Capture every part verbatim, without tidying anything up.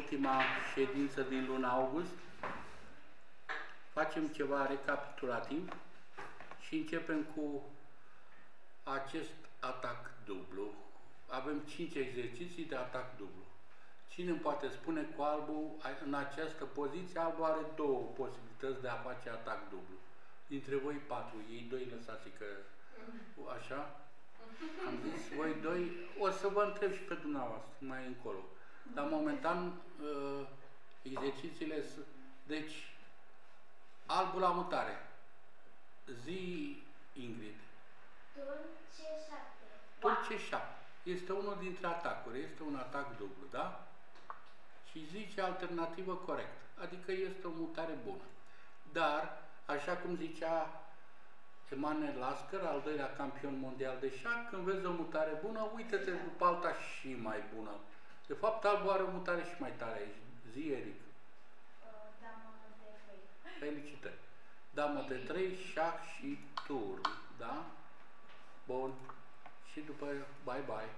ultima ședință din luna august. Facem ceva recapitulativ și începem cu acest atac dublu. Avem cinci exerciții de atac dublu. Cine îmi poate spune cu albul, în această poziție, albul are două posibilități de a face atac dublu. Dintre voi patru, ei doi lăsați că așa, am zis, voi doi, o să vă întreb și pe dumneavoastră mai încolo. Dar momentan exercițiile sunt, deci, albul la mutare. Zi, Ingrid. Turn C șapte. Turn C șapte. Este unul dintre atacuri, este un atac dublu, da? Și zice alternativă corect. Adică este o mutare bună. Dar, așa cum zicea Emanuel Lasker, al doilea campion mondial de șah, când vezi o mutare bună, uită-te după alta și mai bună. De fapt, albul are o mutare și mai tare aici. Zi, Eric. Damă de trei. Felicitări. Damă de trei, șah și turn, da? Bun. Și după bye-bye.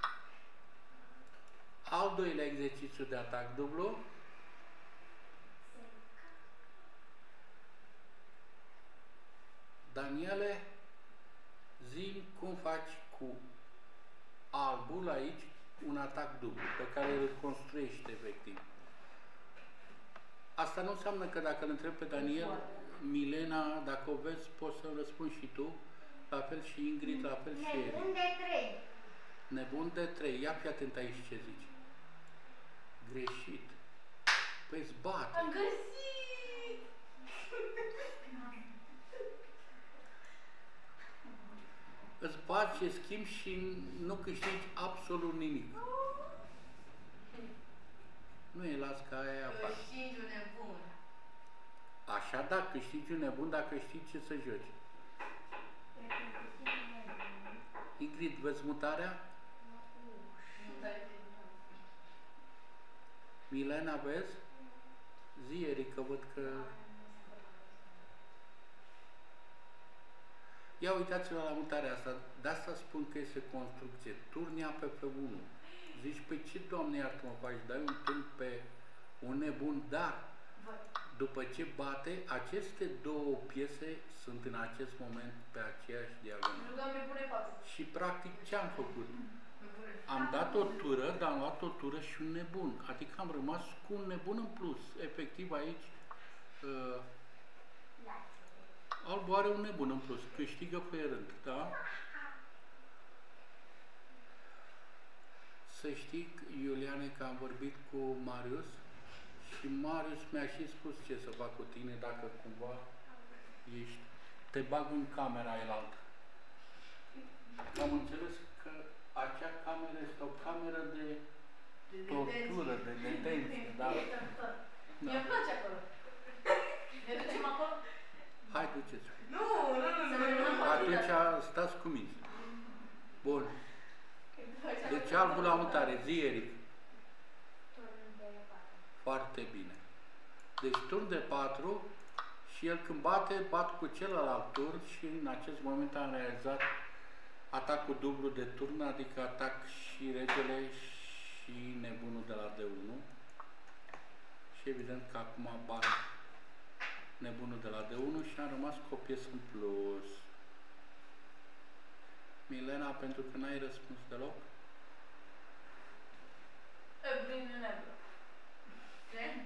Al doilea exercițiu de atac dublu. Daniele, zi cum faci cu albul aici un atac dublu, pe care îl construiești efectiv. Asta nu înseamnă că dacă îl întreb pe Daniel, Milena, dacă o vezi, poți să răspunzi și tu, la fel și Ingrid, la fel și Eric. Nebun de trei. Nebun de trei. Ia fi atent aici ce zici. Greșit. Păi-ți bate. Am găsit! Îți bați ce schimbi și nu câștigi absolut nimic. Nu e las ca aia afară. Câștigi un nebun. Așa da, câștigi un nebun dacă știi ce să joci. Ingrid, vezi mutarea? Milena, vezi? Zi, Erica, văd că... Ia uitați-vă la mutarea asta. De asta spun că este construcție. Turnia pe F unu. Zici, păi ce, Doamne, iartă-mă, faci? Dai un turn pe un nebun, dar după ce bate, aceste două piese sunt în acest moment pe aceeași diagonală. Și practic ce am făcut? Am dat o tură, dar am luat o tură și un nebun. Adică am rămas cu un nebun în plus. Efectiv aici uh, albul are un nebun în plus. Câștigă pe rând, da? Să știi, Iuliane, că am vorbit cu Marius și Marius mi-a și spus ce să fac cu tine dacă cumva ești, te bag în camera elaltă. Am înțeles că acea cameră este o cameră de tortură, de detenție, da? Mi-e place acolo. Ne ducem acolo? Hai, duceți. Nu, nu, nu, nu. Atunci stați cu mine. Bun. Deci albul la mutare. Zi, Eric. Turn de patru. Foarte bine. Deci turn de patru și el când bate, bat cu celălalt turn și în acest moment am realizat atacul dublu de turn, adică atac și regele și nebunul de la D unu. Și evident că acum bat nebunul de la D unu și am rămas cu o piesă în plus. Milena, pentru că n-ai răspuns deloc? Bine, nebun. Ce?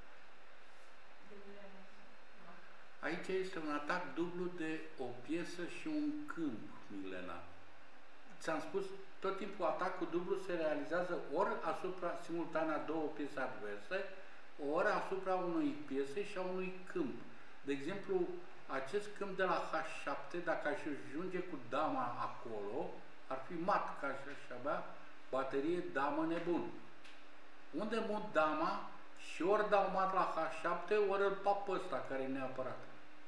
Aici este un atac dublu de o piesă și un câmp, Milena. Ți-am spus, tot timpul atacul dublu se realizează ori asupra simultan a două piese adverse, ori asupra unui piese și a unui câmp. De exemplu, acest câmp de la H șapte, dacă aș ajunge cu dama acolo, ar fi mat, ca și avea baterie damă nebun. Unde mut dama și ori dau mat la H șapte, ori îl pap pe ăsta, care e neapărat.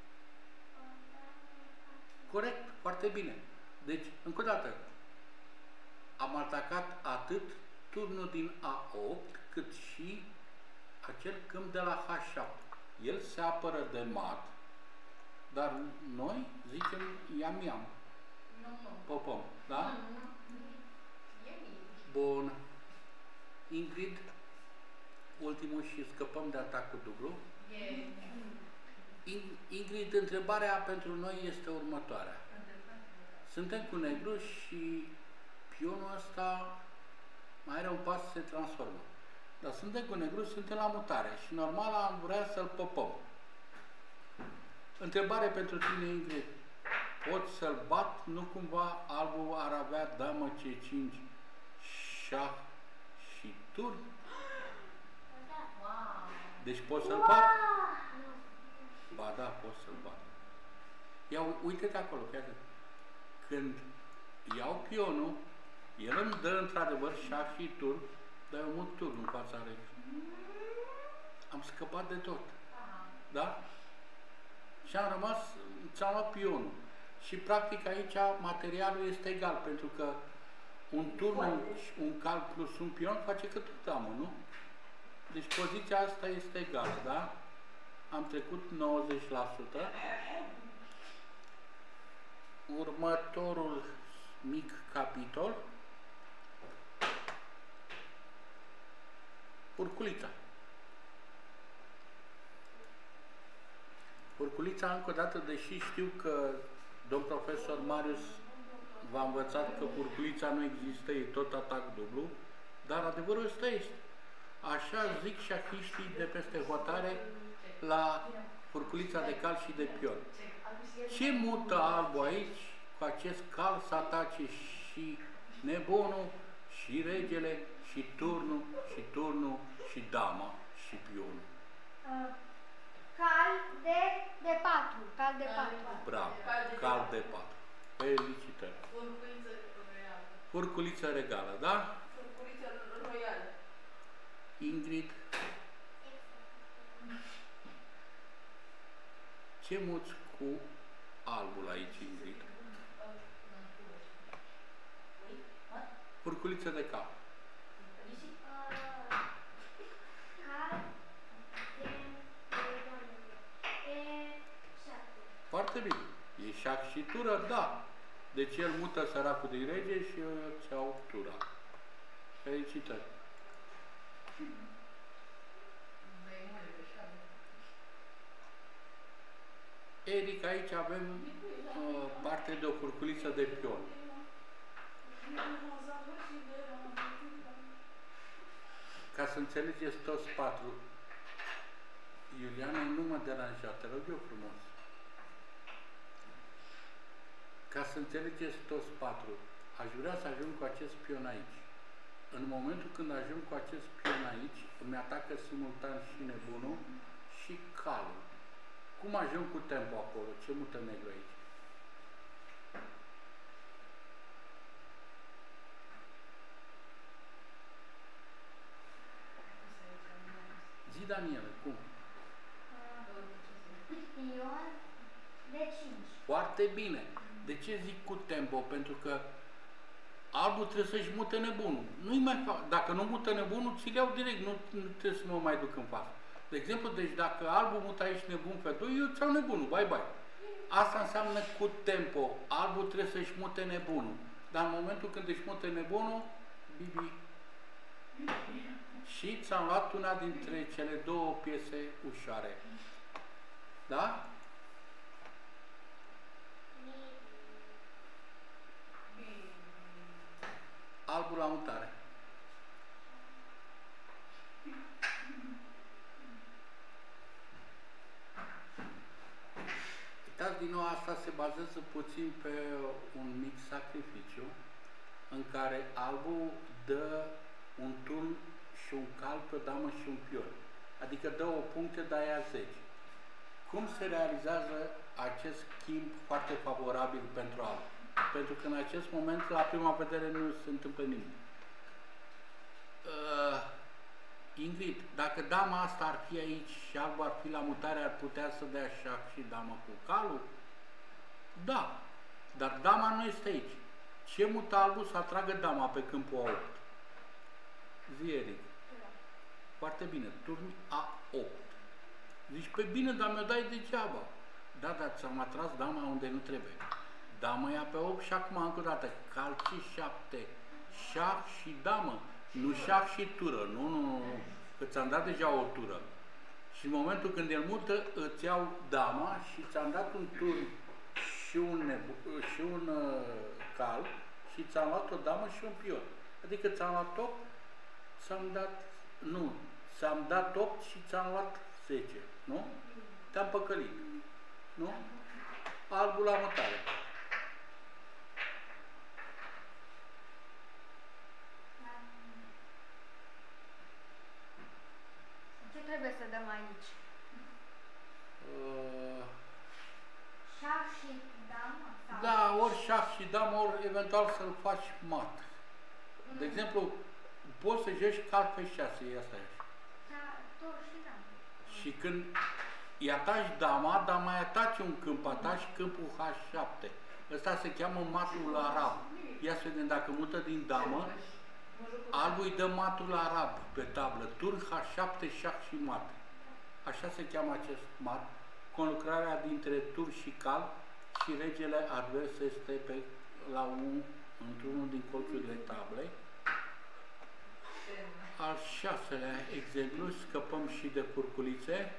Corect, foarte bine. Deci, încă o dată, am atacat atât turnul din A opt, cât și acel câmp de la H șapte. El se apără de mat, dar noi zicem iam-iam. Nu, nu. Popom, da? Nu, nu. E bine. Bun. Ingrid, ultimul și scăpăm de atacul dublu. E... Ingrid, întrebarea pentru noi este următoarea. Suntem cu negru și pionul ăsta mai are un pas să se transformă. Dar suntem cu negru, suntem la mutare și normal am vrea să-l păpăm. Întrebare pentru tine, Ingrid. Pot să-l bat? Nu cumva albul ar avea damă C cinci, șah și turn? Wow. Deci pot să-l bat? Ba da, pot să-l bat. Ia, uite-te acolo, chiar. Când iau pionul, el îmi dă într-adevăr șah și turn, dar eu mut turn în fața regiei. Am scăpat de tot. Aha. Da? Și am rămas, ți-am luat pionul. Și practic aici materialul este egal, pentru că un turn, un, un cal plus un pion face cât o damă, nu? Deci poziția asta este egală, da? Am trecut nouăzeci la sută. Următorul mic capitol. Urculița. Urculița, încă o dată, deși știu că domn profesor Marius v-a învățat că urculița nu există, e tot atac dublu, dar adevărul ăsta este. Așa zic șahiștii de peste hotare la urculița de cal și de pion. Ce mută albul aici cu acest cal să atace și nebunul, și regele, și turnul, și turnul, și dama, și pionul? Uh, cal de, de patru. Cal de patru. Bravo, cal de patru. Felicitări. Urculiță royală. Urculiță regală, da? Urculiță royală. Ingrid, ce muți cu albul aici, Ingrid? Urculiță de cap. Uh, cal de, de, de șapte. Foarte bine. E șac și tură? Da. Deci el mută săracul din rege și eu ți-au tura. Felicitări. Eric, aici avem uh, parte de o furculiță de pion. Ca să înțelegeți toți patru, Iuliana, nu mă deranja, te rog eu frumos. Ca să înțelegeți toți patru, aș vrea să ajung cu acest pion aici. În momentul când ajung cu acest pion aici, îmi atacă simultan și nebunul și calul. Cum ajung cu tempo acolo? Ce mută negru aici? Zi, Daniel, cum? Pion de cinci. Foarte bine. De ce zic cu tempo? Pentru că albul trebuie să-și mute nebunul. Nu-i mai fac. Dacă nu mută nebunul, ți-l iau direct. Nu, nu trebuie să mă mai duc în față. De exemplu, deci dacă albul mută aici nebun pe doi, eu ți-au nebunul. Bye, bye. Asta înseamnă cu tempo. Albul trebuie să-și mute nebunul. Dar în momentul când își mute nebunul, bibi. Și ți-am luat una dintre cele două piese ușoare. Da? Albul la mutare. Uitați, din nou, asta se bazează puțin pe un mic sacrificiu în care albul dă un turn și un cal pe o damă și un pion. Adică dă o puncte, dar ea zece. Cum se realizează acest schimb foarte favorabil pentru alb? Pentru că în acest moment, la prima vedere, nu se întâmplă nimic. Uh, Ingrid, dacă dama asta ar fi aici și albul ar fi la mutare, ar putea să dea șah și damă cu calul? Da. Dar dama nu este aici. Ce mută albul să atragă dama pe câmpul A opt? Zi, Eric. Foarte bine. Turn A opt. Zici, pe bine, dar mi-o dai degeaba. Da, dar ți-am atras dama unde nu trebuie. Dama ia pe opt și acum încă o dată. Cal C șapte. Șah și damă. Nu șah și tură. Nu, nu, nu. că ți-am dat deja o tură. Și în momentul când el mută, îți iau dama și ți-am dat un turn și un, nebu- și un uh, cal și ți-am luat o damă și un pion. Adică ți-am luat opt, ți-am dat, nu, ți-am dat opt și ți-am luat zece, nu? Te-am păcălit, nu? Albul la mutare. Ce trebuie să dăm aici? Uh, Șah și damă? Sau? da, ori șah și damă, ori eventual să-l faci mat. De exemplu, poți să joci cal pe șase, e asta e. Da, tor și damă. Și când îi ataci dama, dar mai ataci un câmp, ataci câmpul H șapte. Ăsta se cheamă matul arab. Ia să vedem, dacă mută din damă, albul îi dă matul arab pe tablă. Turn H șapte, șah și mat. Așa se cheamă acest mat. Conlucrarea dintre tur și cal și regele advers este pe, la un, într-unul din colțurile tablei. Al șaselea exemplu, scăpăm și de curculițe.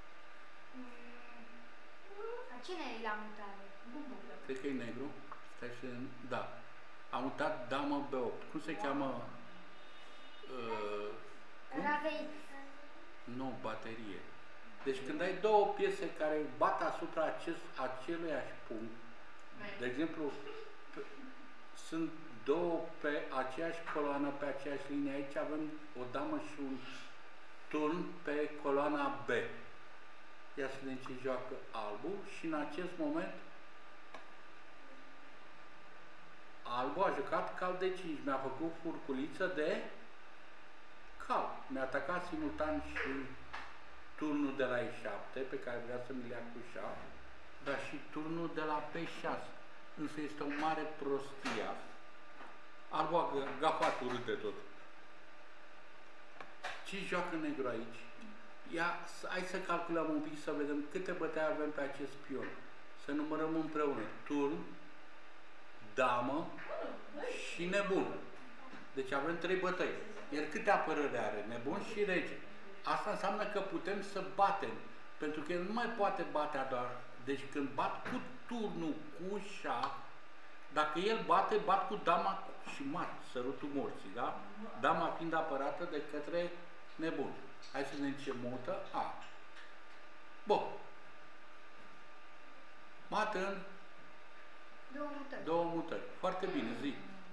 A cine e la mutare? Cred că e negru. Stai să... Da. Am mutat damă B opt. Cum se cheamă? Uh, cum? Rave X. Nu, baterie. Deci când ai două piese care bat asupra acest, aceluiași punct, de exemplu, pe, sunt două pe aceeași coloană, pe aceeași linie, aici avem o damă și un turn pe coloana B. Ia să vedem ce joacă albul și în acest moment albul a jucat cal de cinci, mi-a făcut furculiță de cal. Mi-a atacat simultan și turnul de la E șapte, pe care vrea să mi-l ia cu șah, dar și turnul de la P șase. Însă este o mare prostie. Albul a gafat urât de tot. Ce joacă negru aici? Ia, hai să calculăm un pic să vedem câte bătăi avem pe acest pion. Să numărăm împreună. Turn, damă și nebun. Deci avem trei bătăi. Iar câte apărări are? Nebun și rege. Asta înseamnă că putem să batem. Pentru că el nu mai poate bate doar. Deci când bat cu turnul cu șah, dacă el bate, bat cu dama și mat, sărutul morții, da? Dama fiind apărată de către nebun. Hai să vedem ce mută. A. Bun. Mat în Două mutări. două mutări. Foarte bine, zi.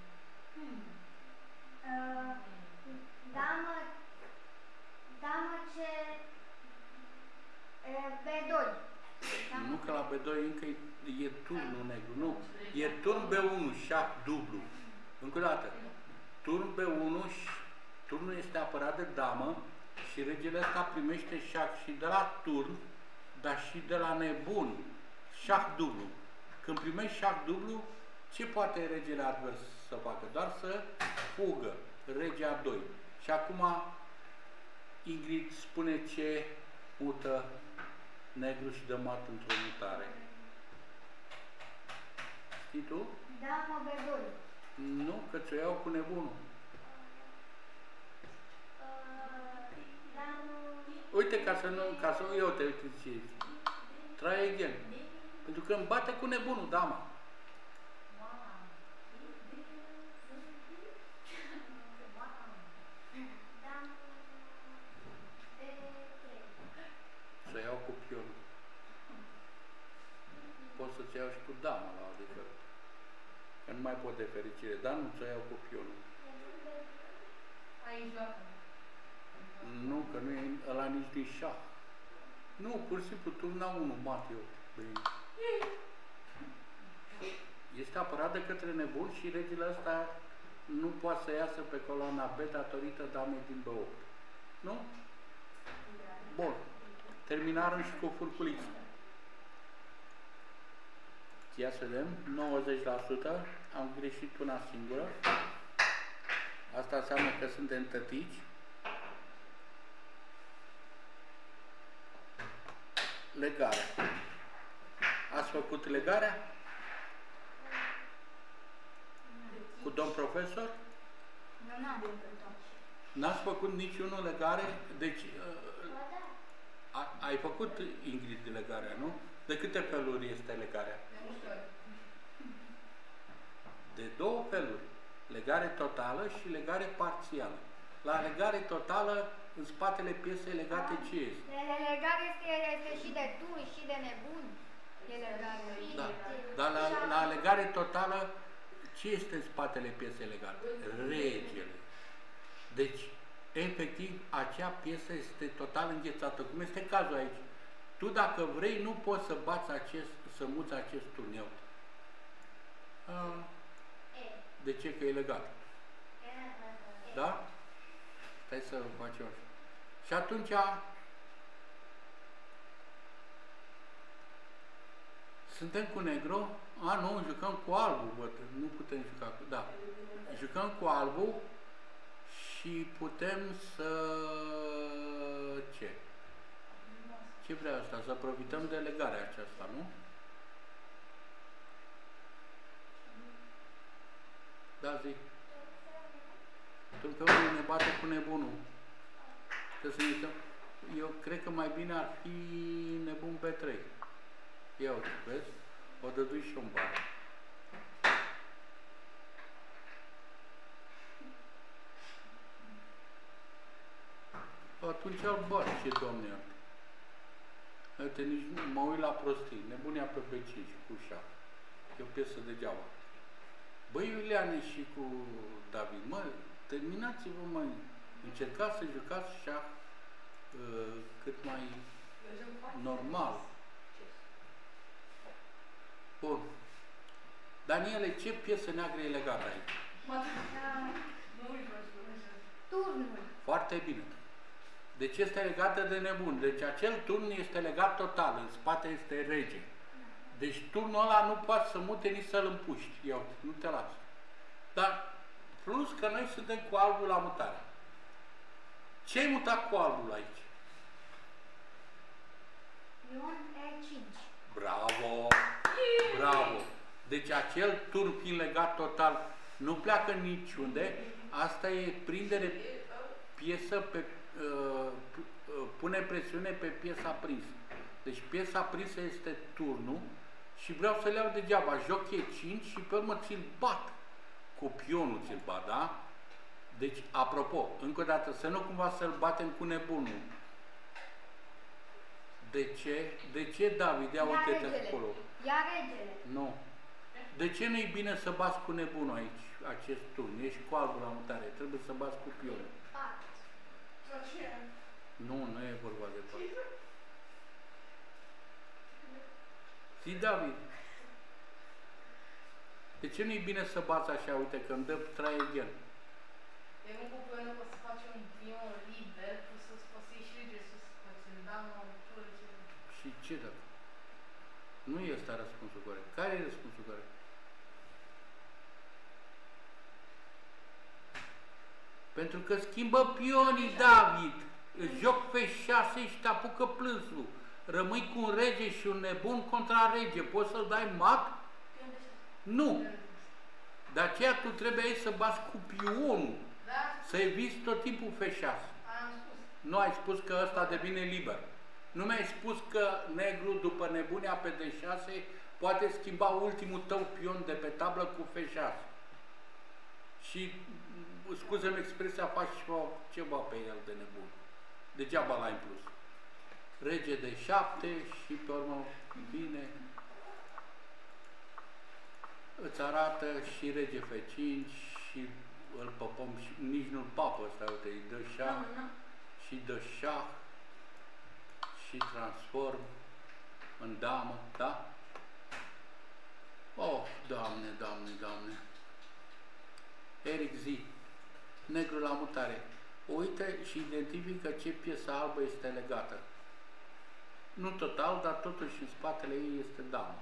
Uh, damă, damă ce uh, B doi. Da? Nu că la B doi încă e, e turnul negru, nu. E turn B unu, șah dublu. Încă o dată. Turn B unu, și turnul este apărat de damă și regele ăsta primește șah și de la turn, dar și de la nebun, șah dublu. Când primești șah dublu, ce poate regele advers să facă? Doar să fugă. Rege A doi. Și acum Ingrid spune ce mută negru și dă mat într-o mutare. Știi tu? Damă B doi. Nu, că ți-o iau cu nebunul. Uh, damă... Uite, ca să nu, ca să nu eu te uite ce try again. Pentru că îmi bate cu nebunul, dama. Să iau cu pionul. Pot să-ți iau și cu dama la adică. Că nu mai pot de fericire, dar nu ți-o iau cu pionul. Aici joacă. Nu, că nu e ăla nici din șah. Nu, pur și simplu turna unu, mat eu. Bine. Este apărat de către nebun și regele ăsta nu poate să iasă pe coloana B datorită damei din B opt. Nu? Bun. Terminarăm și cu furculiță. Ia să vedem, nouăzeci la sută, am greșit una singură. Asta înseamnă că suntem tătici. Legarea. Ați făcut legarea? Cu domn profesor? Nu, n-am făcut-o. N-ați făcut niciunul legare, deci Ba da. a, ai făcut, Ingrid, legarea, nu? De câte feluri este legarea? De două feluri. Legare totală și legare parțială. La legare totală, în spatele piesei legate ce este? Legare este, este și de tun, și de nebun. E legare. Da. Dar la, la legare totală, ce este în spatele piesei legate? Regele. Deci, efectiv, acea piesă este total înghețată, cum este cazul aici. Tu, dacă vrei, nu poți să bați acest, să muți acest turneu. De ce? Că e legat. Da? Stai să facem așa. Și atunci suntem cu negru? A, nu, jucăm cu albul, văd. Nu putem juca cu... Da. Jucăm cu albul și putem să... Ce? Ce vrea asta? Să profităm de legarea aceasta, nu? Da, zic. Tâmpăunul ne bate cu nebunul. Să ne uităm. Eu cred că mai bine ar fi nebun pe trei. Ia uite, vezi? O dădui și un bar. Atunci îl bat, ce doamne iartă. Uite, nici nu mă uit la prostii. Nebunia pe pe cinci, cu șapte. E o piesă degeaba. Băi, Iuliane și cu David, mă, terminați-vă, mă, încercați să jucați șah uh, cât mai normal. Bun. Daniele, ce piesă neagră e legată aici? Turnul. Foarte bine. Deci este legată de nebun. Deci acel turn este legat total. În spate este rege. Deci turnul ăla nu poate să mute nici să-l împuști. Ia uite, nu te lasă. Dar plus că noi suntem cu albul la mutare. Ce ai mutat cu albul aici? Ion E cinci. Bravo! Bravo! Deci acel turn fiind legat total nu pleacă niciunde. Asta e prindere piesă pe... Uh, pune presiune pe piesa prinsă. Deci piesa prinsă este turnul și vreau să le iau degeaba. Joc E cinci și pe urmă ți-l bat. Cu pionul ți-l bat, da? Deci, apropo, încă o dată, să nu cumva să-l batem cu nebunul. De ce? De ce, David? Ia uite-te acolo. Ia regele. Nu. De ce nu-i bine să bați cu nebunul aici, acest turn? Ești cu albul la mutare. Trebuie să bați cu pionul. Nu, nu e vorba de pat. Zi, David. De ce nu-i bine să bați așa? Uite, că îmi dă try again. E un cu până că să faci un pion liber, tu să-ți poți și rege sus, poți îl da mă ușor. Și ce dacă? Nu e ăsta răspunsul corect. Care e răspunsul corect? Pentru că schimbă pionii, David. Îți joc pe șase și te apucă plânsul. Rămâi cu un rege și un nebun contra rege. Poți să-l dai mat? Nu. De aceea tu trebuie să bați cu pionul. Da? Să eviți tot timpul F șase. Am spus. Nu ai spus că ăsta devine liber. Nu mi-ai spus că negru, după nebunia pe D șase, poate schimba ultimul tău pion de pe tablă cu F șase. Și, scuze-mi expresia, faci ceva pe el de nebun. Degeaba l-ai în plus. Rege de șapte și pe urmă vine, îți arată și rege F cinci și îl păpăm și nici nu-l papă ăsta, uite, îi dă șah și dă șah și transform în damă, da? Oh, Doamne, Doamne, Doamne! Eric zi, negru la mutare. Uite și identifică ce piesă albă este legată. Nu total, dar totuși în spatele ei este damă.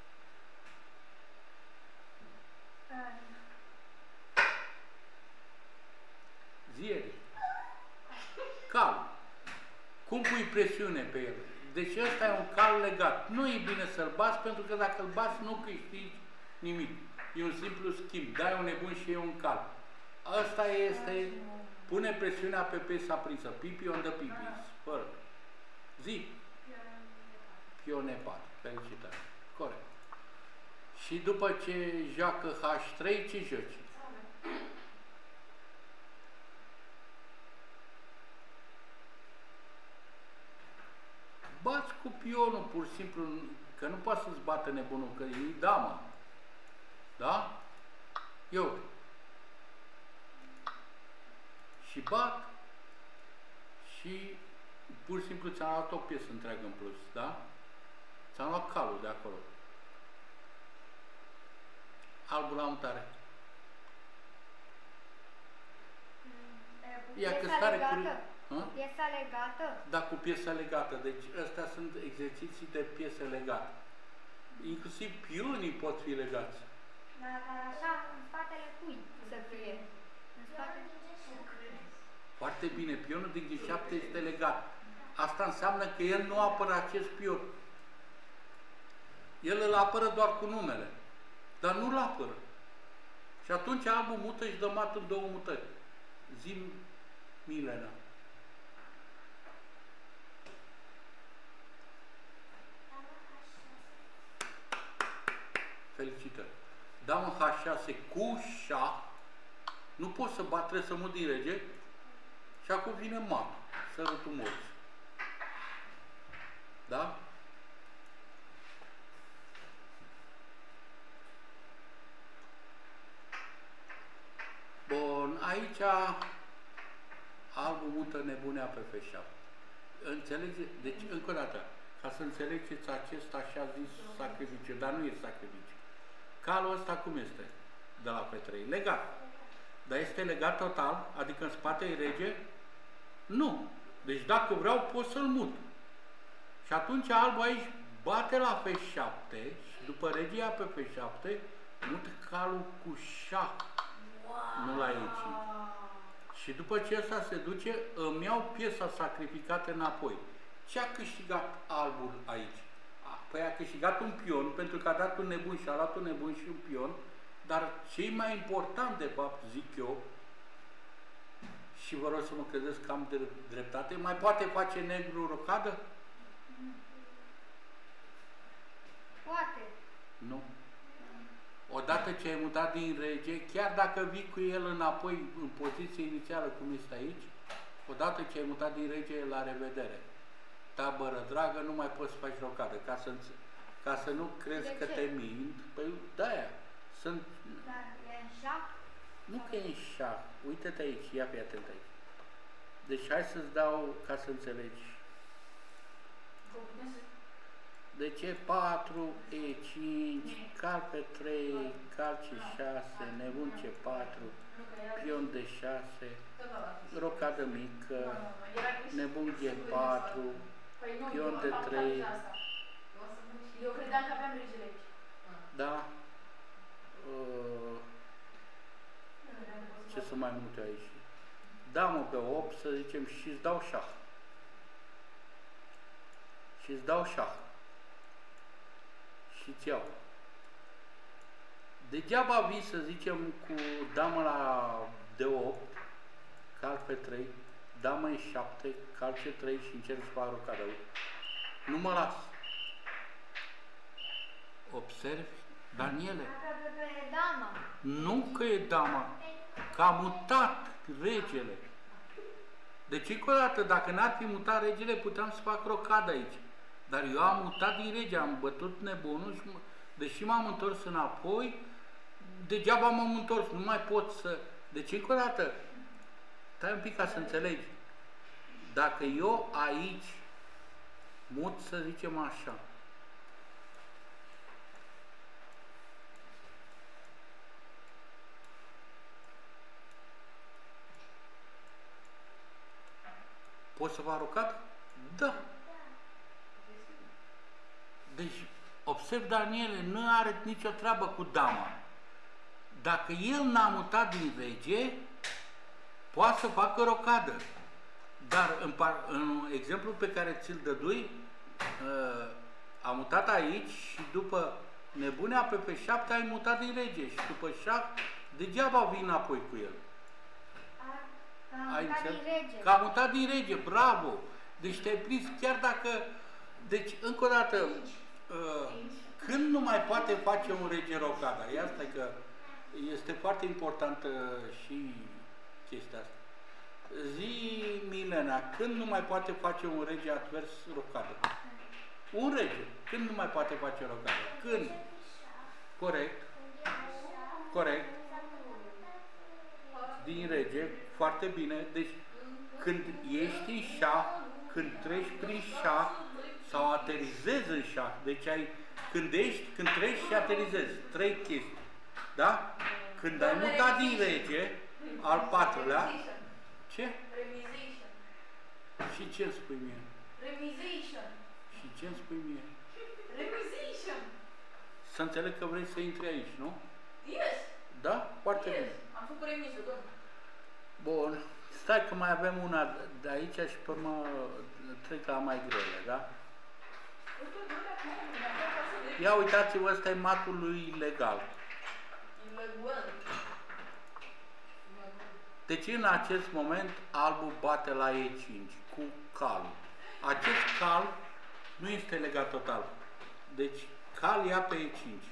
Zi, Eric. Cal. Cum pui presiune pe el? Deci ăsta e un cal legat. Nu e bine să-l bați, pentru că dacă îl bați nu câștigi nimic. E un simplu schimb. Dai un nebun și e un cal. Asta este Pune presiunea pe piesa prinsă. Pipi on the pipis. Fără. Zi. Pione patru. Felicitări. Corect. Și după ce joacă H trei, ce joci? Bați cu pionul, pur și simplu, că nu poate să-ți bată nebunul, că e damă. Da? Eu. Și bat și pur și simplu ți-am luat o piesă întreagă în plus, da? Ți-am luat calul de acolo. Albul la mutare. Ia că stare cu... Piesa legată? Da, cu piesa legată. Deci astea sunt exerciții de piese legate. Inclusiv pionii pot fi legați. Dar așa, în spatele cui să fie? În spatele... Foarte bine. Pionul din G șapte este legat. Asta înseamnă că el nu apără acest pion. El îl apără doar cu numele. Dar nu-l apără. Și atunci albul mută și dă mat în două mutări. Zi-mi, Milena. Felicitări. Dau în H șase cu șah. Nu pot să bat, trebuie să mut din rege. Și acum vine mat. Sărutul morți. Da? Bun, aici albul mută nebunea pe F șapte. Înțelege? Deci, încă o dată, ca să înțelegeți acest așa zis sacrificiu, dar nu e sacrificiu. Calul ăsta cum este? De la F trei. Legat. Dar este legat total? Adică în spate e rege? Nu. Deci dacă vreau pot să-l mut. Și atunci albul aici bate la F șapte și după regia pe F șapte mută calul cu șah. Nu la aici. Și după ce ăsta se duce, îmi iau piesa sacrificată înapoi. Ce a câștigat albul aici? A, păi a câștigat un pion, pentru că a dat un nebun și a luat un nebun și un pion, dar ce e mai important, de fapt, zic eu, și vă rog să mă credeți că am dreptate, mai poate face negru rocadă? Poate. Nu. Odată ce ai mutat din rege, chiar dacă vii cu el înapoi în poziție inițială, cum este aici, odată ce ai mutat din rege, la revedere. Tabără dragă, nu mai poți să faci rocadă. Ca să, ca să nu crezi de că ce? te mint, păi de-aia. Sunt... Dar e în șah? Nu că e în șah. Uite-te aici, ia fi atent aici. Deci hai să-ți dau ca să înțelegi. Deci e patru, E cinci, cal pe trei, cal C șase, nebun C patru, pion D șase, rocadă mică, nebun G patru, pion D trei. Eu credeam că aveam regele aici. Da? Uh, ce să mai mute aici? Damă pe opt, să zicem, și îți dau șah. Și îți dau șah. Și îți iau. Degeaba vii, să zicem, cu damă la D opt, cal pe trei, damă E șapte, cal C trei și încerc să fac rocada. Nu mă las. Observi, Daniele? E dama. Nu că e dama, că a mutat regele. Deci, încă o dată, dacă n-ar fi mutat regele, puteam să fac rocada aici. Dar eu am mutat din rege, am bătut nebunul și, deși m-am întors înapoi, degeaba m-am întors, nu mai pot să... Deci, încă o dată, stai un pic ca să înțelegi. Dacă eu aici mut, să zicem așa, pot să vă aruncat? Da. Deci, observ, Daniele, nu are nicio treabă cu dama. Dacă el n-a mutat din rege, poate să facă rocadă. Dar în, par, în exemplu pe care ți-l dădui, uh, a mutat aici și după nebunea pe P șapte ai mutat din rege și după șah, degeaba vii înapoi cu el. Am Ai mutat din înțeles? rege. Că a mutat din rege, bravo! Deci te-ai prins chiar dacă... Deci, încă o dată, uh, când nu mai poate face un rege rocada? E asta că este foarte importantă și chestia asta. Zi, Milena, când nu mai poate face un rege advers rocadă? Un rege, când nu mai poate face rocadă? Când? Corect. Corect. Din rege, foarte bine. Deci, când ești în șah, când treci prin șah sau aterizezi în șah, deci ai, când ești, când treci și aterizezi, trei chestii. Da? Când ai mutat din rege, al patrulea, ce? Remization. Și ce îmi spui mie? Remization. Și ce îmi spui mie? Remization. Să înțeleg că vrei să intri aici, nu? Yes. Da? Foarte Yes. bine. Am făcut remiză, domnule. Bun. Stai că mai avem una de aici și pe urmă trec la mai grele, da? Ia uitați-vă, ăsta e matul lui legal. Deci în acest moment albul bate la E cinci cu cal. Acest cal nu este legat total. Deci cal ia pe E cinci.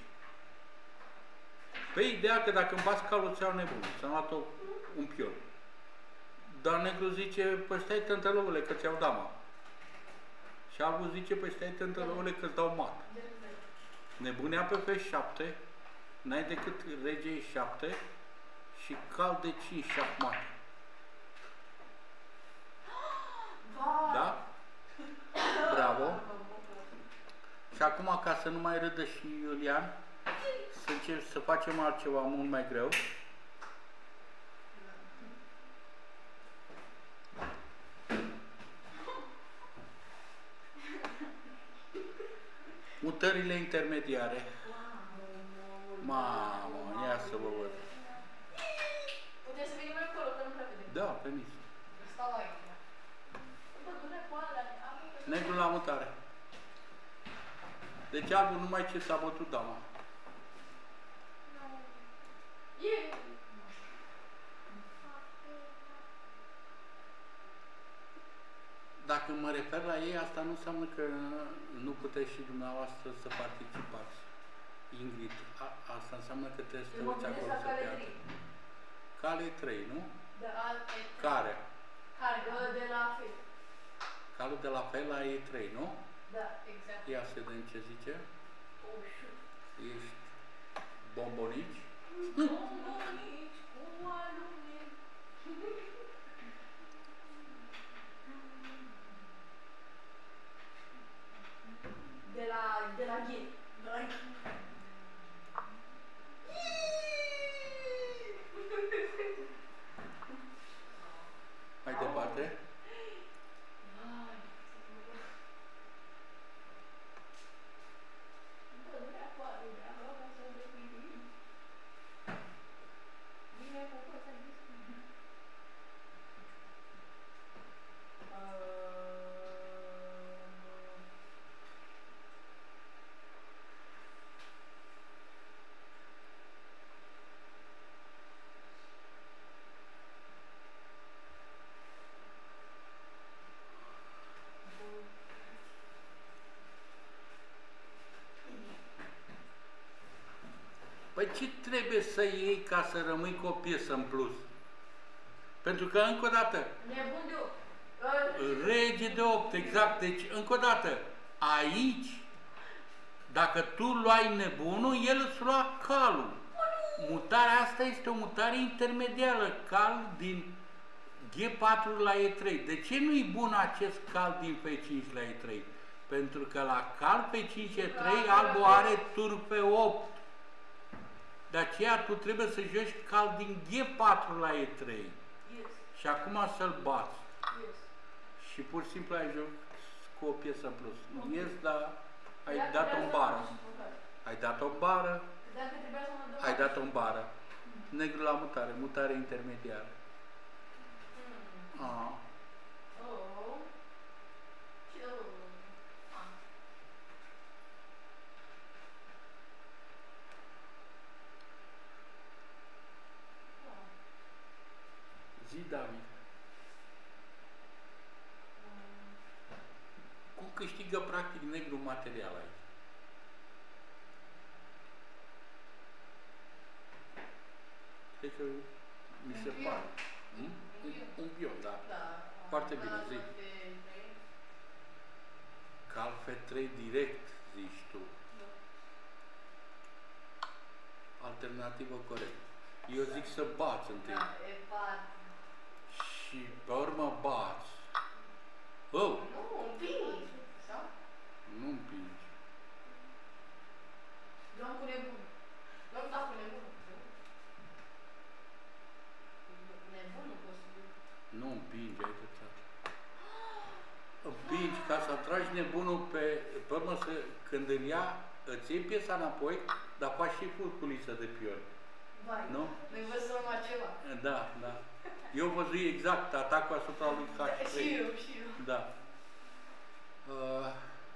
Pe ideea că dacă îmi bați calul ți-au nebun. Ți-am luat un pion. Dar negru zice, păi stai tântălăule că ți-au dama. Și albul zice, păi stai tântălăule că-ți dau mat. Nebunea pe F șapte, n-ai decât rege E șapte și cal de cinci șahmate. Da? Bravo. Și acum, ca să nu mai râdă și Iulian, să încep să facem altceva mult mai greu. Mutările intermediare. Mamă, ia să vă văd. Puteți să venim mai acolo, că nu prea vedem. Da, permis. Stau aici. Pădure cu alea. Negru la mutare. Deci albul numai ce s-a bătut dama. E. Dacă mă refer la ei, asta nu înseamnă că nu puteți și dumneavoastră să participați. Ingrid, a, asta înseamnă că trebuie să te uiți acolo să piată. Cale trei, nu? De alte. Care? Care? De la fel. Calul de la fel la E trei, nu? Da, exact. Ia să vedem ce zice. Ușor. Ești bombonici? Bombonici cu alume. De la, de la G. De la G. Mai departe. Păi ce trebuie să iei ca să rămâi cu o piesă în plus? Pentru că, încă o dată, Nebun de opt. rege de opt, exact. Deci, încă o dată, aici, dacă tu luai nebunul, el îți lua calul. Mutarea asta este o mutare intermediară, cal din G patru la E trei. De ce nu-i bun acest cal din F cinci la E trei? Pentru că la cal pe cinci E trei, albul are tur pe opt. De aceea tu trebuie să joci cal din G patru la E trei. Yes. Și acum să-l bați. Yes. Și pur și simplu ai joc cu o piesă în plus. Nu ies, dar ai Dacă dat-o trebuia în să bară. mă duc și Ai dat-o în bară, Dacă trebuia să mă duc. ai dat-o în bară. Negru la mutare, mutare intermediară. Mm. Ah. Oh. Și oh. Ah. Zi, David. câștigă practic negru material aici. Cred că mi se Un pare. pion. Hmm? Un pion. Un pion, da. Da. Foarte Da, bine, da, zic. pe trei. Cal F trei direct, zici tu. Da. Alternativă corect. Eu zic să bați întâi. Da, e patru. Și pe urmă bați. Oh, Nu, împingi. Sau? nu împingi. Luăm cu nebun. Luăm da cu nebun. Nebun nu poți să Nu împingi, ai dreptate. Împingi ca să atragi nebunul pe, pe urmă să, când îl ia, îți iei piesa înapoi, dar faci și furculiță de pion. Vai, Nu? noi văzăm ceva. Da, da. Eu văzui exact atacul asupra lui H Și trei. eu, și eu. Da. Uh,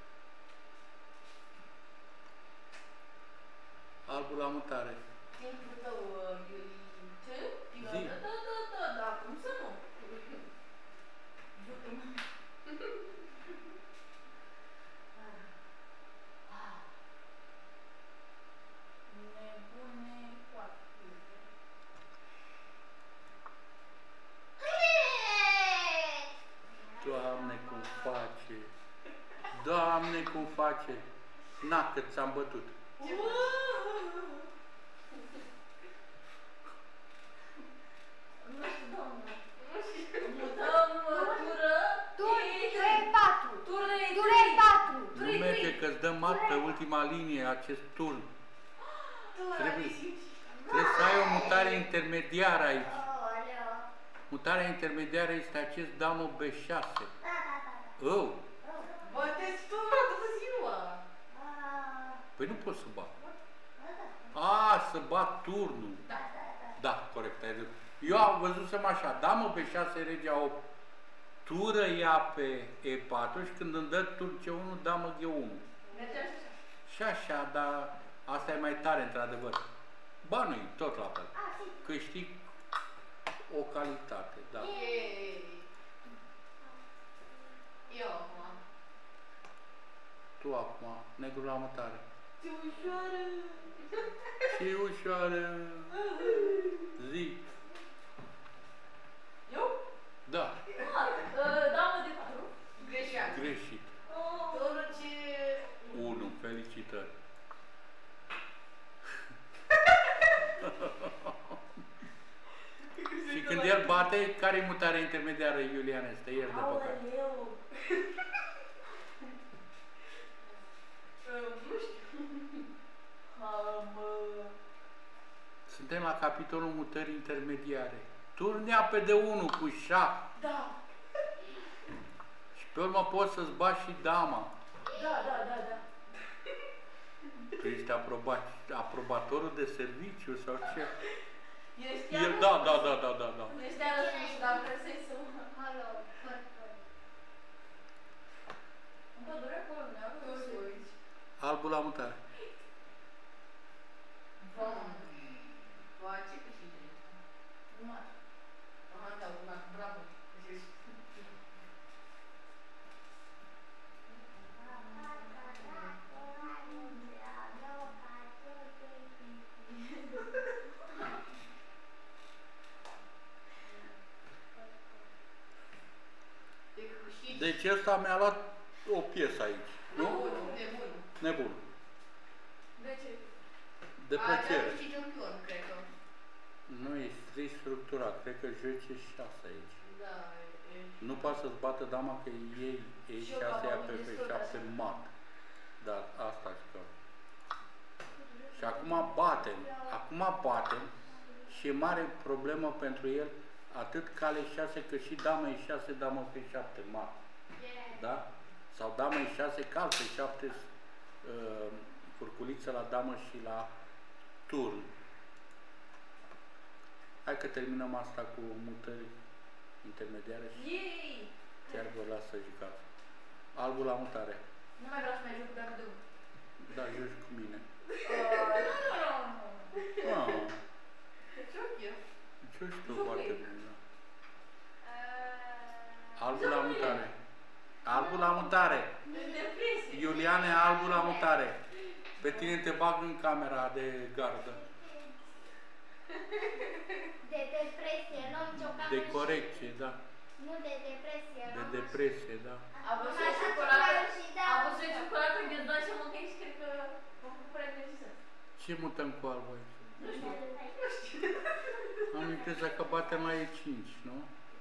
albul la mutare. Timpul tău, uh, Iuri, ce? Zi. Da, da, da, da, da, cum să nu? Nebune foarte. Doamne, cum face! Doamne, cum face! Na, cât ți-am bătut. Nu știu, doamnă. Nu știu. Mutăm tură. Ture patru. Tură Ture patru. Nu merge că-ți dă mat pe ultima linie acest turn. Trebuie, trebuie să ai o mutare intermediară aici. Aoleu. Mutarea intermediară este acest damă B șase. Da, da, da, da. Oh, Băteți tură toată ziua. Ah, păi nu pot să bat. da, da, A, să bat turnul. Da. da, da. Da, corect, ai dreptate. Eu am văzusem așa, damă B șase, regea opt, tură ia pe E patru și când îmi dă tur C unu, damă G unu. Merge așa. Și așa, dar asta e mai tare, într-adevăr. Ba nu tot la fel. Ah, si. Câștig o calitate, da. Ei. Eu acum. Tu acum, negru la mutare. Ce ușoară. Și ușoară. Zi. Eu? Da, Ah, damă de patru. Greșeală. greșit. Tură ce... unu, felicitări. Și când el bate, care e mutarea intermediară, Iulian, este ieri de păcat? Aoleu. Nu știu. Am... Suntem la capitolul mutări intermediare. Turnea pe de unu cu șah Da. și pe urmă poți să-ți bați și dama. Da, da, da, da. Tu ești aprobat, aprobatorul de serviciu sau ce? Este El, da, da, da, da, da, da. Este răspunsul, dar vreau să-i să... Alo, părcă. Îmi pădure acolo, nu să uiți. Albul la mutare. Vom. Face că și de. Numai. Aha, da, una, bravo. Deci ăsta mi-a luat o piesă aici, nu? Nebun, nebun. Nebun. De ce? De plăcere. A, și un pion, cred că. Nu e strict structurat, cred că joace șase aici. Da, e... Nu poate să-ți bată dama că ei E Și eu șase ia am pe auzit F destul de șapte așa. mat. Dar asta că. Și acum batem, acum batem și e mare problemă pentru el atât cale șase cât și dama E șase, dama F șapte mat. Da? Sau dama E șase, cal F șapte, uh, furculiță la damă și la turn. Hai că terminăm asta cu mutări intermediare și Yay! chiar vă las să jucați. Albul la mutare. Nu mai vreau să mai joc cu dacă de unul. Da, joci cu mine. Nu, nu, nu. Ah, Joc eu. joci tu Joc foarte eu. bine. Da. Albul la mutare. Albul la mutare. Depresie. Iuliane, albul la mutare. Pe tine te bag în camera de gardă. De depresie, luăm ciocanul De și- corecție, da. Nu de depresie, De luăm depresie, da. A văzut Așa ciocolată, și da. a văzut ciocolată ghiozdan și mă și cred că mă prea necesar. Ce mutăm cu albul aici? Nu știu, nu știu. Am impresia că batem la E cinci, nu?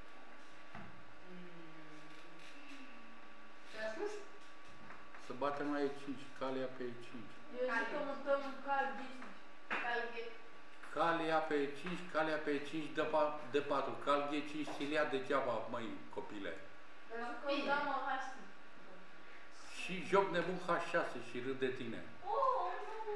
Ce a spus? Să batem la E cinci, calea pe E cinci. Eu zic că mutăm în cal Disney. Cal Ghe. Calea pe E cinci, calea pe E cinci, de, pa, de patru. Cal G cinci, silia degeaba, măi, copile. Eu zic că dăm în Hasti. Și joc nebun H șase și râd de tine. Oh, nu!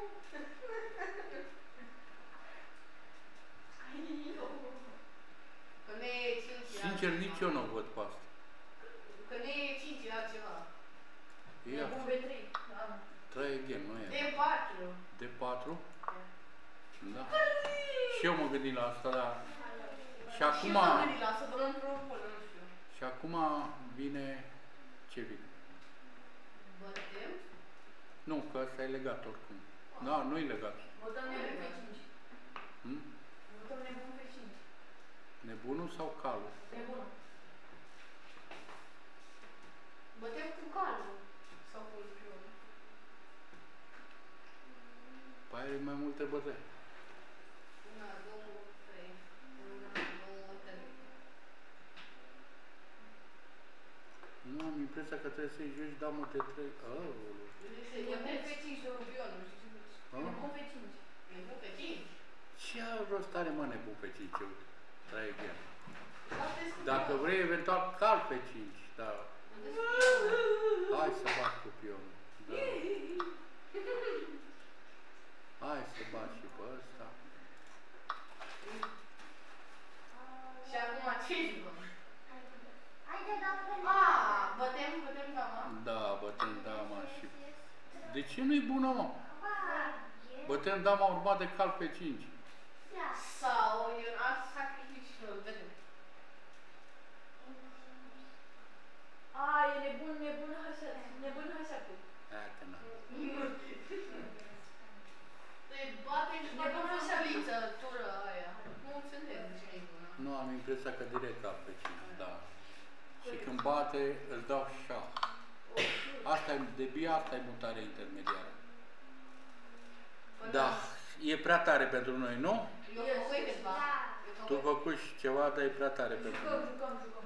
Că nu e cinci, e Sincer, altceva. nici eu nu o văd pe asta. Că nu e cinci, e altceva. E E bun pe trei. Da. trei gen, nu e? De patru. De patru? Da. Și eu mă gândit la asta, dar... Și acum... Și eu m-am gândit la asta, dar într-o bună, nu știu. Și acum vine... Ce vine? Bătem? Nu, că ăsta e legat oricum. Da, nu e legat. Votăm nebun pe cinci. Hm? Votăm nebun pe cinci. Nebunul sau calul? Nebun. Bătem cu calul. Sau cu pionul. Păi are mai multe bătăi. Una, două, trei. Una, două, trei. Nu am impresia că trebuie să-i joci damă de trei. Aoleu. Nebun pe cinci, domnul pionul. Ah. Nebun pe cinci. Nebun pe cinci? Ce rost are, mă, nebun pe cinci? Uite, trei gen. Asta e scurt. Dacă vrei, eventual, cal pe cinci. Da. Hai să bat cu pionul. Da. Hai să bat și pe ăsta. Și acum ce jucăm? Haide, doamnă. Ah, bătem, bătem dama. Da, bătem dama și... De ce nu-i bună, mă? Ba, Bătem dama urmat de cal pe cinci. da. Sau e un alt sacrificiu și îl vedem. A, e nebun, nebun așa, nebun așa cu. Aia că na. Deci bate și nebun așa liță, tură aia. Nu înțeleg de ce e bună. Nu am impresia că direct cal pe cinci, da. Și când bate, îți dau șah. Asta e, de bia, asta e mutarea intermediară. Da, e prea tare pentru noi, nu? Eu făcut câteva. Da. Eu Tu făcut. făcuși ceva, dar e prea tare pentru Jucăm, noi. jucăm, jucăm.